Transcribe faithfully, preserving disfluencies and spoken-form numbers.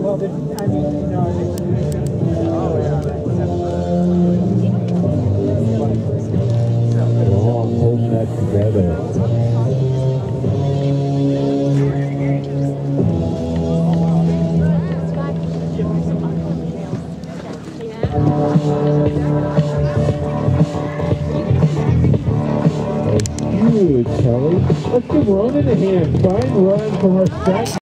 all push that together. Huge, Kelly. Let's give Ronan a hand. Fine run from our stack.